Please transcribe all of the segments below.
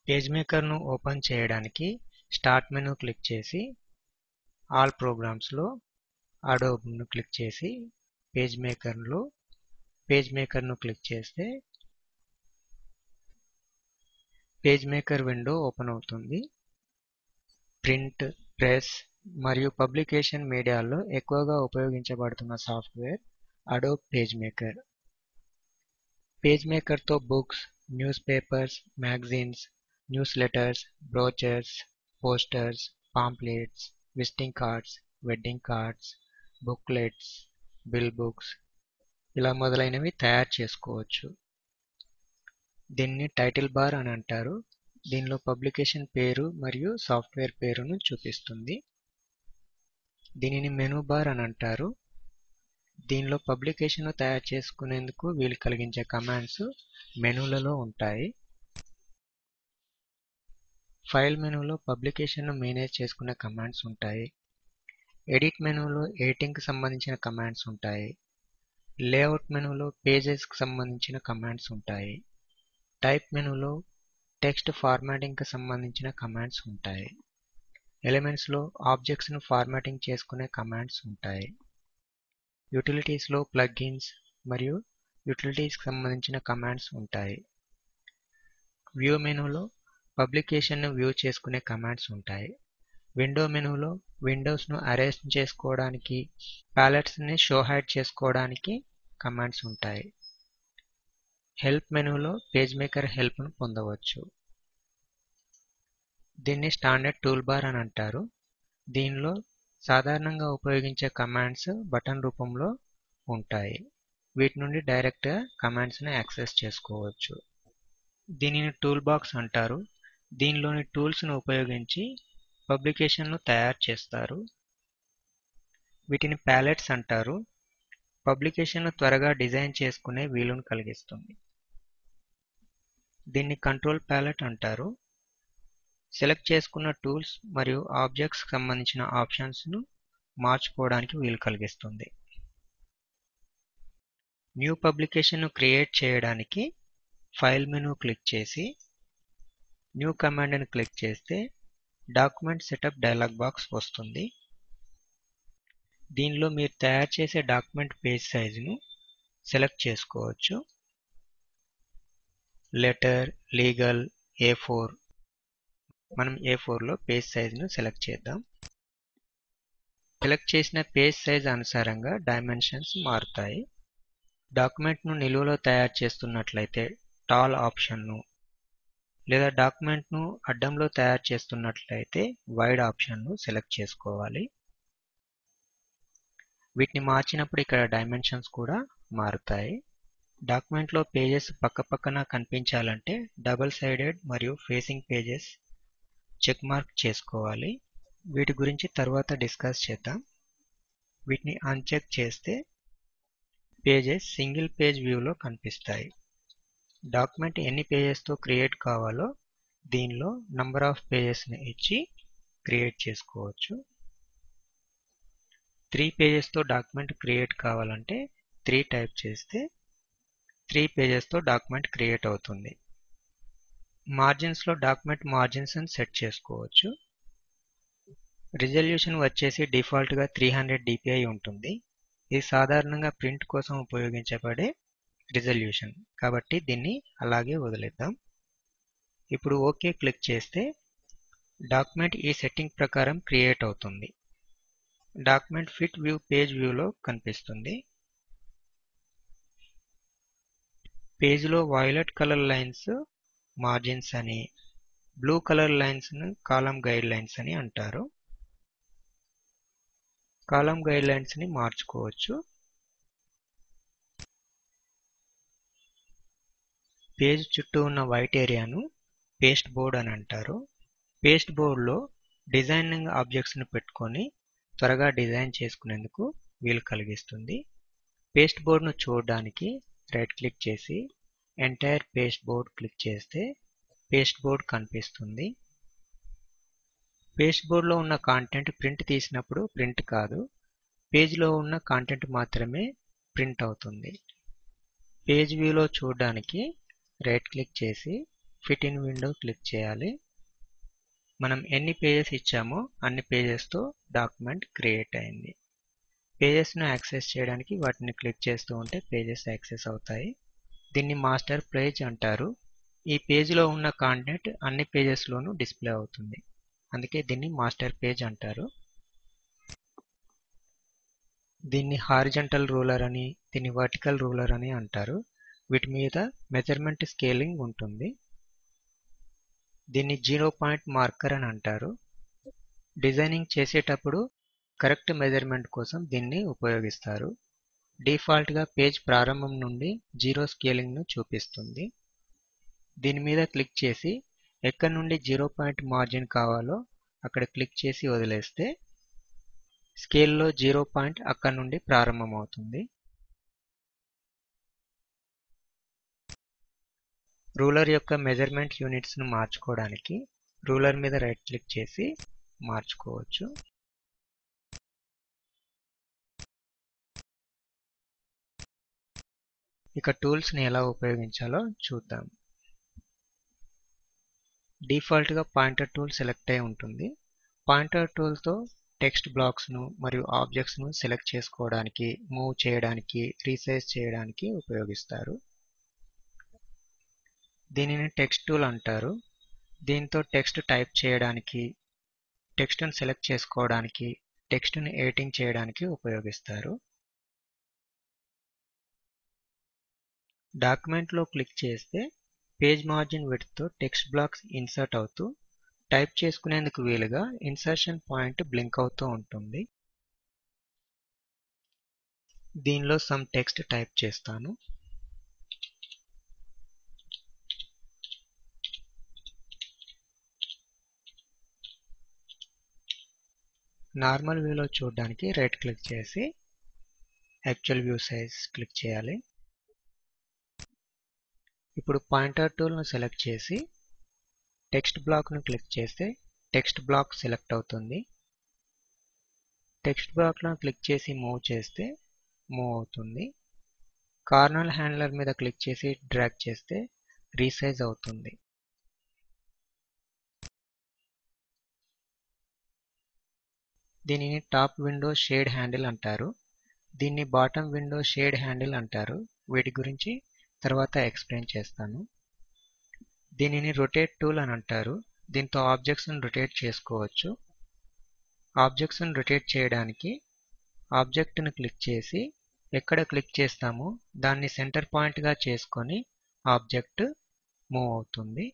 పేజ్మేకర్ను open చేయడానికి start menu click చేసి all ప్రోగ్రామ్స్లో అడోబ్ను క్లిక్ చేసి పేజ్మేకర్ను క్లిక్ చేస్తే పేజ్మేకర్ విండో ఓపెన్ అవుతుంది. ప్రింట్, ప్రెస్ మరియు పబ్లికేషన్ మీడియాలో ఎక్కువగా ఉపయోగించబడుతున్న సాఫ్ట్వేర్ అడోబ్ పేజ్మేకర్. పేజ్మేకర్తో books, newspapers, magazines, newsletters, brochures, posters, pamphlets, visiting cards, wedding cards, booklets, bill books ఇలా మొదలైనవి తయారు చేసుకోవచ్చు. దీన్ని టైటిల్ బార్ అని అంటారు. దీనిలో పబ్లికేషన్ పేరు మరియు సాఫ్ట్వేర్ పేరును చూపిస్తుంది. దీనిని మెనూ బార్ అని అంటారు. దీనిలో పబ్లికేషన్ తయారు చేసుకునేందుకు వీలు కలిగించే కమాండ్స్ మెనూలలో ఉంటాయి. ఫైల్ మెనూలో పబ్లికేషన్ను మేనేజ్ చేసుకునే కమాండ్స్ ఉంటాయి. ఎడిట్ మెనూలో ఎడిటింగ్కి సంబంధించిన కమాండ్స్ ఉంటాయి. లేఅవుట్ మెనూలో పేజెస్కి సంబంధించిన కమాండ్స్ ఉంటాయి. టైప్ మెనూలో టెక్స్ట్ ఫార్మాటింగ్కి సంబంధించిన కమాండ్స్ ఉంటాయి. ఎలిమెంట్స్లో ఆబ్జెక్ట్స్ను ఫార్మాటింగ్ చేసుకునే కమాండ్స్ ఉంటాయి. యూటిలిటీస్లో ప్లగ్ఇన్స్ మరియు యూటిలిటీస్కి సంబంధించిన కమాండ్స్ ఉంటాయి. వ్యూ మెనూలో పబ్లికేషన్ను వ్యూ చేసుకునే కమాండ్స్ ఉంటాయి. విండో మెనూలో విండోస్ను అరేంజ్ చేసుకోవడానికి, ప్యాలెట్స్ని షో హైడ్ చేసుకోవడానికి కమాండ్స్ ఉంటాయి. హెల్ప్ మెనూలో పేజ్మేకర్ హెల్ప్ను పొందవచ్చు. దీన్ని స్టాండర్డ్ టూల్ బార్ అని అంటారు. దీనిలో సాధారణంగా ఉపయోగించే కమాండ్స్ బటన్ రూపంలో ఉంటాయి. వీటి నుండి డైరెక్ట్గా కమాండ్స్ని యాక్సెస్ చేసుకోవచ్చు. దీనిని టూల్ బాక్స్ అంటారు. దీనిలోని టూల్స్ను ఉపయోగించి పబ్లికేషన్ను తయారు చేస్తారు. వీటిని ప్యాలెట్స్ అంటారు. పబ్లికేషన్ను త్వరగా డిజైన్ చేసుకునే వీలును కలిగిస్తుంది. దీన్ని కంట్రోల్ ప్యాలెట్ అంటారు. సెలెక్ట్ చేసుకున్న టూల్స్ మరియు ఆబ్జెక్ట్స్కి సంబంధించిన ఆప్షన్స్ను మార్చుకోవడానికి వీలు కలిగిస్తుంది. న్యూ పబ్లికేషన్ను క్రియేట్ చేయడానికి ఫైల్ మెనూ క్లిక్ చేసి న్యూ కమాండ్ని క్లిక్ చేస్తే డాక్యుమెంట్ సెటప్ డైలాగ్ బాక్స్ వస్తుంది. దీనిలో మీరు తయారు చేసే డాక్యుమెంట్ పేజ్ సైజును సెలెక్ట్ చేసుకోవచ్చు. Letter, legal, A4. మనం A4లో పేజ్ సైజును సెలెక్ట్ చేద్దాం. సెలెక్ట్ చేసిన పేజ్ సైజ్ అనుసారంగా డైమెన్షన్స్ మారుతాయి. డాక్యుమెంట్ను నిలువులో తయారు చేస్తున్నట్లయితే టాల్ ఆప్షన్ను, లేదా డాక్యుమెంట్ను అడ్డంలో తయారు చేస్తున్నట్లయితే వైడ్ ఆప్షన్ను సెలెక్ట్ చేసుకోవాలి. వీటిని మార్చినప్పుడు ఇక్కడ డైమెన్షన్స్ కూడా మారుతాయి. డాక్యుమెంట్లో పేజెస్ పక్కపక్కన కనిపించాలంటే డబుల్ సైడెడ్ మరియు ఫేసింగ్ పేజెస్ చెక్ మార్క్ చేసుకోవాలి. వీటి గురించి తర్వాత డిస్కస్ చేద్దాం. వీటిని అన్చెక్ చేస్తే పేజెస్ సింగిల్ పేజ్ వ్యూలో కనిపిస్తాయి. డాక్యుమెంట్ ఎన్ని పేజెస్తో క్రియేట్ కావాలో దీనిలో నంబర్ ఆఫ్ పేజెస్ని ఇచ్చి క్రియేట్ చేసుకోవచ్చు. 3 పేజెస్తో డాక్యుమెంట్ క్రియేట్ కావాలంటే 3 టైప్ చేస్తే 3 పేజెస్తో డాక్యుమెంట్ క్రియేట్ అవుతుంది. మార్జిన్స్లో డాక్యుమెంట్ మార్జిన్స్ని సెట్ చేసుకోవచ్చు. రిజల్యూషన్ వచ్చేసి డిఫాల్ట్గా 300 dpi ఉంటుంది. ఇది సాధారణంగా ప్రింట్ కోసం ఉపయోగించబడే రిజల్యూషన్ కాబట్టి దీన్ని అలాగే వదిలేద్దాం. ఇప్పుడు ఓకే క్లిక్ చేస్తే డాక్యుమెంట్ ఈ సెట్టింగ్ ప్రకారం క్రియేట్ అవుతుంది. డాక్యుమెంట్ ఫిట్ వ్యూ పేజ్ వ్యూలో కనిపిస్తుంది. పేజ్లో వైలెట్ కలర్ లైన్స్ మార్జిన్స్ అని, బ్లూ కలర్ లైన్స్ను కాలమ్ గైడ్ లైన్స్ అని అంటారు. కాలమ్ గైడ్ లైన్స్ని మార్చుకోవచ్చు. పేజ్ చుట్టూ ఉన్న వైట్ ఏరియాను పేస్ట్ బోర్డ్ అని అంటారు. పేస్ట్ బోర్డ్లో డిజైనింగ్ ఆబ్జెక్ట్స్ను పెట్టుకొని త్వరగా డిజైన్ చేసుకునేందుకు వీలు కలిగిస్తుంది. పేస్ట్ బోర్డ్ను చూడడానికి రైట్ క్లిక్ చేసి ఎంటైర్ పేస్ట్ బోర్డ్ క్లిక్ చేస్తే పేస్ట్ బోర్డ్ కనిపిస్తుంది. పేస్ట్ బోర్డ్లో ఉన్న కాంటెంట్ ప్రింట్ తీసినప్పుడు ప్రింట్ కాదు, పేజ్లో ఉన్న కాంటెంట్ మాత్రమే ప్రింట్ అవుతుంది. పేజ్ వ్యూలో చూడడానికి రైట్ క్లిక్ చేసి ఫిట్ ఇన్ విండో క్లిక్ చేయాలి. మనం ఎన్ని పేజెస్ ఇచ్చామో అన్ని పేజెస్తో డాక్యుమెంట్ క్రియేట్ అయింది. పేజెస్ను యాక్సెస్ చేయడానికి వాటిని క్లిక్ చేస్తూ ఉంటే పేజెస్ యాక్సెస్ అవుతాయి. దీన్ని మాస్టర్ పేజ్ అంటారు. ఈ పేజీలో ఉన్న కాంటెంట్ అన్ని పేజెస్లోనూ డిస్ప్లే అవుతుంది. అందుకే దీన్ని మాస్టర్ పేజ్ అంటారు. దీన్ని హారిజంటల్ రూలర్ అని, దీన్ని వర్టికల్ రూలర్ అని అంటారు. వీటి మీద మెజర్మెంట్ స్కేలింగ్ ఉంటుంది. దీన్ని 0 పాయింట్ మార్కర్ అని అంటారు. డిజైనింగ్ చేసేటప్పుడు కరెక్ట్ మెజర్మెంట్ కోసం దీన్ని ఉపయోగిస్తారు. డిఫాల్ట్గా పేజ్ ప్రారంభం నుండి 0 స్కేలింగ్ను చూపిస్తుంది. దీని మీద క్లిక్ చేసి ఎక్కడి నుండి 0 పాయింట్ మార్జిన్ కావాలో అక్కడ క్లిక్ చేసి వదిలేస్తే స్కేల్లో 0 పాయింట్ అక్కడి నుండి ప్రారంభమవుతుంది. రూలర్ యొక్క మెజర్మెంట్ యూనిట్స్ను మార్చుకోవడానికి రూలర్ మీద రైట్ క్లిక్ చేసి మార్చుకోవచ్చు. ఇక టూల్స్ని ఎలా ఉపయోగించాలో చూద్దాం. డిఫాల్ట్గా పాయింటర్ టూల్ సెలెక్ట్ అయి ఉంటుంది. పాయింటర్ టూల్తో టెక్స్ట్ బ్లాక్స్ను మరియు ఆబ్జెక్ట్స్ను సెలెక్ట్ చేసుకోవడానికి, మూవ్ చేయడానికి, రీసైజ్ చేయడానికి ఉపయోగిస్తారు. దీనిని టెక్స్ట్ టూల్ అంటారు. దీంతో టెక్స్ట్ టైప్ చేయడానికి, టెక్స్ట్ను సెలెక్ట్ చేసుకోవడానికి, టెక్స్ట్ను ఎడిటింగ్ చేయడానికి ఉపయోగిస్తారు. డాక్యుమెంట్లో క్లిక్ చేస్తే పేజ్ మార్జిన్ విడ్త్తో టెక్స్ట్ బ్లాక్స్ ఇన్సర్ట్ అవుతూ టైప్ చేసుకునేందుకు వీలుగా ఇన్సర్షన్ పాయింట్ బ్లింక్ అవుతూ ఉంటుంది. దీనిలో సమ్ టెక్స్ట్ టైప్ చేస్తాను. నార్మల్ వ్యూలో చూడడానికి రైట్ క్లిక్ చేసి యాక్చువల్ వ్యూ సైజ్ క్లిక్ చేయాలి. ఇప్పుడు పాయింటర్ టూల్ను సెలెక్ట్ చేసి టెక్స్ట్ బ్లాక్ను క్లిక్ చేస్తే టెక్స్ట్ బ్లాక్ సెలెక్ట్ అవుతుంది. టెక్స్ట్ బ్లాక్ను క్లిక్ చేసి మూవ్ చేస్తే మూవ్ అవుతుంది. కార్నర్ హ్యాండిలర్ మీద క్లిక్ చేసి డ్రాగ్ చేస్తే రీసైజ్ అవుతుంది. దీనిని టాప్ విండో షేడ్ హ్యాండిల్ అంటారు. దీన్ని బాటమ్ విండో షేడ్ హ్యాండిల్ అంటారు. వీటి గురించి తర్వాత ఎక్స్ప్లెయిన్ చేస్తాను. దీనిని రొటేట్ టూల్ అని అంటారు. దీంతో ఆబ్జెక్ట్స్ను రొటేట్ చేసుకోవచ్చు. ఆబ్జెక్ట్స్ను రొటేట్ చేయడానికి ఆబ్జెక్ట్ను క్లిక్ చేసి ఎక్కడ క్లిక్ చేస్తామో దాన్ని సెంటర్ పాయింట్గా చేసుకొని ఆబ్జెక్ట్ మూవ్ అవుతుంది.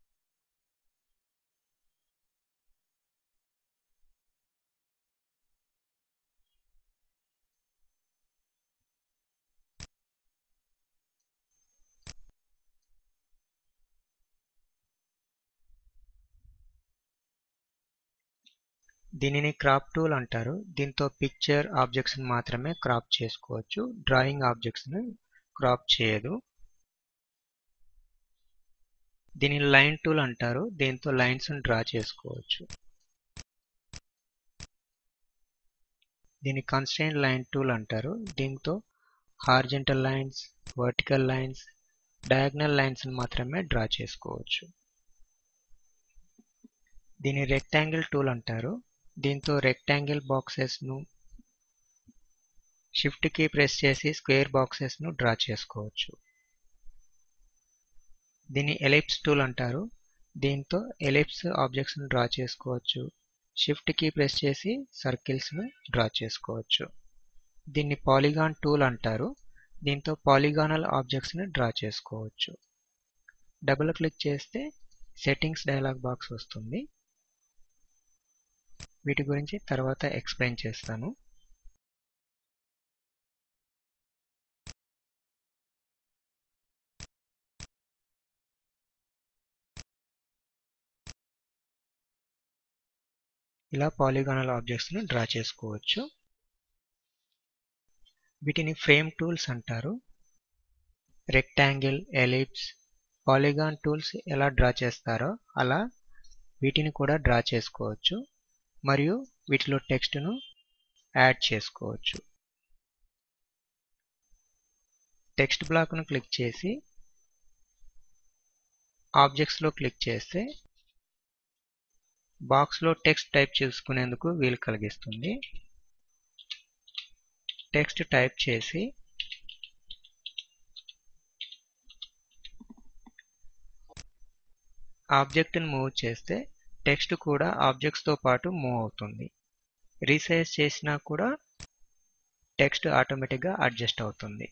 దీనిని క్రాప్ టూల్ అంటారు. దీంతో పిక్చర్ ఆబ్జెక్ట్స్ని మాత్రమే క్రాప్ చేసుకోవచ్చు. డ్రాయింగ్ ఆబ్జెక్ట్స్ని క్రాప్ చేయదు. దీనిని లైన్ టూల్ అంటారు. దీంతో లైన్స్ను డ్రా చేసుకోవచ్చు. దీన్ని కన్స్ట్రెయిన్ లైన్ టూల్ అంటారు. దీంతో horizontal lines, vertical lines, diagonal lines మాత్రమే డ్రా చేసుకోవచ్చు. దీన్ని రెక్టాంగిల్ టూల్ అంటారు. దీంతో రెక్టాంగిల్ బాక్సెస్ను షిఫ్ట్ కీ ప్రెస్ చేసి స్క్వేర్ బాక్సెస్ను డ్రా చేసుకోవచ్చు. దీన్ని ఎలిప్స్ టూల్ అంటారు. దీంతో ఎలిప్స్ ఆబ్జెక్ట్స్ను డ్రా చేసుకోవచ్చు. షిఫ్ట్ కీ ప్రెస్ చేసి సర్కిల్స్ను డ్రా చేసుకోవచ్చు. దీన్ని పాలిగాన్ టూల్ అంటారు. దీంతో పాలిగానల్ ఆబ్జెక్ట్స్ని డ్రా చేసుకోవచ్చు. డబుల్ క్లిక్ చేస్తే సెట్టింగ్స్ డైలాగ్ బాక్స్ వస్తుంది. వీటి గురించి తర్వాత ఎక్స్ప్లెయిన్ చేస్తాను. ఇలా పాలిగానల్ ఆబ్జెక్ట్స్ను డ్రా చేసుకోవచ్చు. వీటిని ఫ్రేమ్ టూల్స్ అంటారు. రెక్టాంగిల్, ఎలిప్స్, పాలిగాన్ టూల్స్ ఎలా డ్రా చేస్తారో అలా వీటిని కూడా డ్రా చేసుకోవచ్చు. మరియు వీటిలో టెక్స్ట్ను యాడ్ చేసుకోవచ్చు. టెక్స్ట్ బ్లాక్ను క్లిక్ చేసి ఆబ్జెక్ట్స్లో క్లిక్ చేస్తే బాక్స్లో టెక్స్ట్ టైప్ చేసుకునేందుకు వీలు కలిగిస్తుంది. టెక్స్ట్ టైప్ చేసి ఆబ్జెక్ట్ని మూవ్ చేస్తే టెక్స్ట్ కూడా ఆబ్జెక్ట్స్తో పాటు మూవ్ అవుతుంది. రీసైజ్ చేసినా కూడా టెక్స్ట్ ఆటోమేటిక్గా అడ్జస్ట్ అవుతుంది.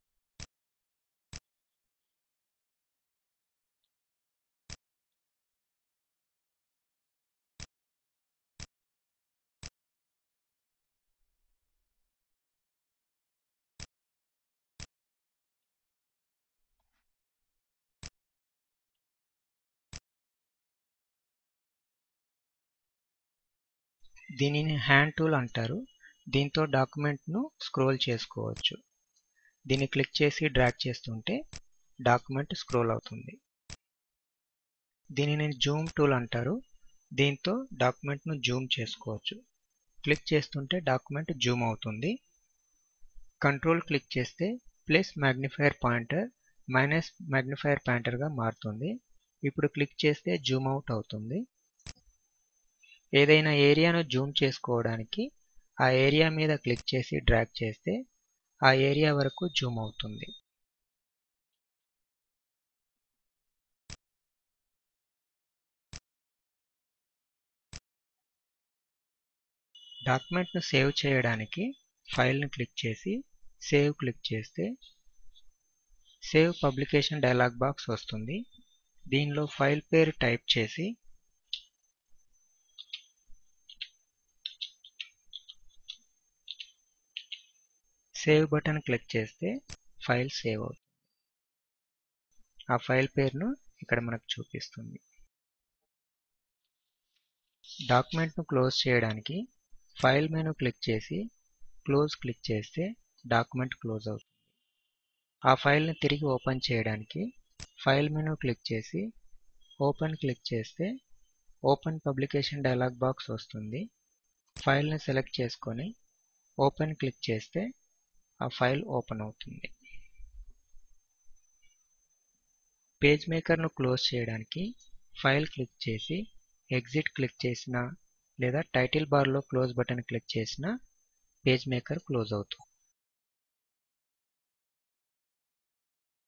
దీనిని హ్యాండ్ టూల్ అంటారు. దీంతో డాక్యుమెంట్ను స్క్రోల్ చేసుకోవచ్చు. దీన్ని క్లిక్ చేసి డ్రాగ్ చేస్తుంటే డాక్యుమెంట్ స్క్రోల్ అవుతుంది. దీనిని జూమ్ టూల్ అంటారు. దీంతో డాక్యుమెంట్ను జూమ్ చేసుకోవచ్చు. క్లిక్ చేస్తుంటే డాక్యుమెంట్ జూమ్ అవుతుంది. కంట్రోల్ క్లిక్ చేస్తే plus magnifier pointer minus magnifier పాయింటర్గా మారుతుంది. ఇప్పుడు క్లిక్ చేస్తే జూమ్ అవుట్ అవుతుంది. ఏదైనా ఏరియాను జూమ్ చేసుకోవడానికి ఆ ఏరియా మీద క్లిక్ చేసి డ్రాగ్ చేస్తే ఆ ఏరియా వరకు జూమ్ అవుతుంది. డాక్యుమెంట్ను సేవ్ చేయడానికి ఫైల్ను క్లిక్ చేసి సేవ్ క్లిక్ చేస్తే సేవ్ పబ్లికేషన్ డైలాగ్ బాక్స్ వస్తుంది. దీనిలో ఫైల్ పేరు టైప్ చేసి సేవ్ బటన్ క్లిక్ చేస్తే ఫైల్ సేవ్ అవుతుంది. ఆ ఫైల్ పేరును ఇక్కడ మనకు చూపిస్తుంది. డాక్యుమెంట్ను క్లోజ్ చేయడానికి ఫైల్ మెనూ క్లిక్ చేసి క్లోజ్ క్లిక్ చేస్తే డాక్యుమెంట్ క్లోజ్ అవుతుంది. ఆ ఫైల్ని తిరిగి ఓపెన్ చేయడానికి ఫైల్ మెనూ క్లిక్ చేసి ఓపెన్ క్లిక్ చేస్తే ఓపెన్ పబ్లికేషన్ డైలాగ్ బాక్స్ వస్తుంది. ఫైల్ని సెలెక్ట్ చేసుకొని ఓపెన్ క్లిక్ చేస్తే ఆ ఫైల్ ఓపెన్ అవుతుంది. పేజ్ మేకర్ను క్లోజ్ చేయడానికి ఫైల్ క్లిక్ చేసి ఎగ్జిట్ క్లిక్ చేసినా లేదా టైటిల్ బార్లో క్లోజ్ బటన్ క్లిక్ చేసినా పేజ్ మేకర్ క్లోజ్ అవుతుంది.